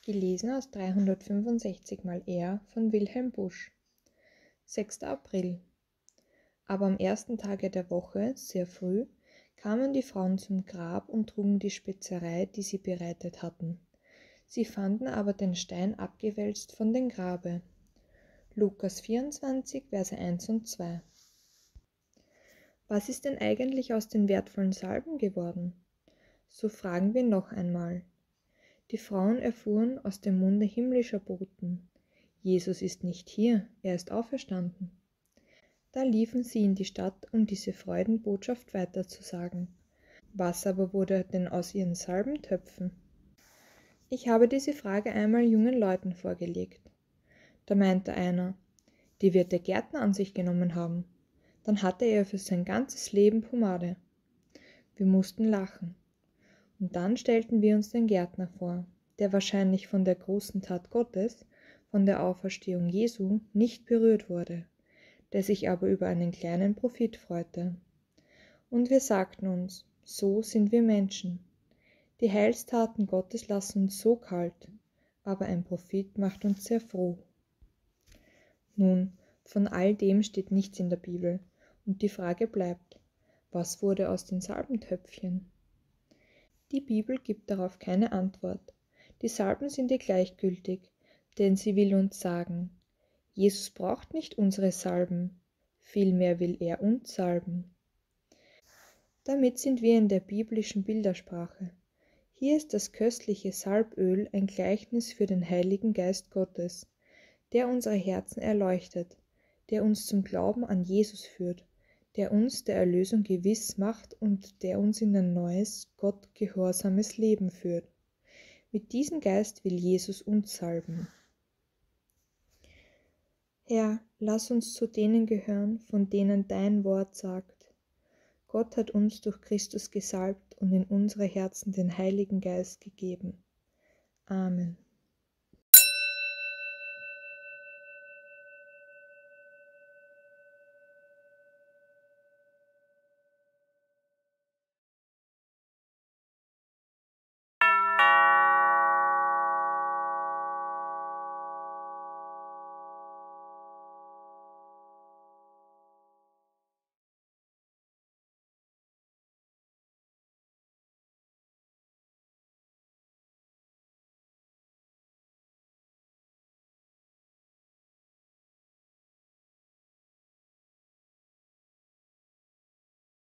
Gelesen aus 365 mal R von Wilhelm Busch. 6. April. Aber am ersten Tage der Woche, sehr früh, kamen die Frauen zum Grab und trugen die Spezerei, die sie bereitet hatten. Sie fanden aber den Stein abgewälzt von dem Grabe. Lukas 24, Verse 1 und 2. Was ist denn eigentlich aus den wertvollen Salben geworden? So fragen wir noch einmal. Die Frauen erfuhren aus dem Munde himmlischer Boten: Jesus ist nicht hier, er ist auferstanden. Da liefen sie in die Stadt, um diese Freudenbotschaft weiterzusagen. Was aber wurde denn aus ihren Salbentöpfen? Ich habe diese Frage einmal jungen Leuten vorgelegt. Da meinte einer: Die wird der Gärtner an sich genommen haben. Dann hatte er für sein ganzes Leben Pomade. Wir mussten lachen. Und dann stellten wir uns den Gärtner vor, der wahrscheinlich von der großen Tat Gottes, von der Auferstehung Jesu, nicht berührt wurde, der sich aber über einen kleinen Profit freute. Und wir sagten uns, so sind wir Menschen. Die Heilstaten Gottes lassen uns so kalt, aber ein Profit macht uns sehr froh. Nun, von all dem steht nichts in der Bibel, und die Frage bleibt: Was wurde aus den Salbentöpfchen? Die Bibel gibt darauf keine Antwort. Die Salben sind ihr gleichgültig, denn sie will uns sagen: Jesus braucht nicht unsere Salben, vielmehr will er uns salben. Damit sind wir in der biblischen Bildersprache. Hier ist das köstliche Salböl ein Gleichnis für den Heiligen Geist Gottes, der unsere Herzen erleuchtet, der uns zum Glauben an Jesus führt, der uns der Erlösung gewiss macht und der uns in ein neues, gottgehorsames Leben führt. Mit diesem Geist will Jesus uns salben. Herr, lass uns zu denen gehören, von denen dein Wort sagt: Gott hat uns durch Christus gesalbt und in unsere Herzen den Heiligen Geist gegeben. Amen.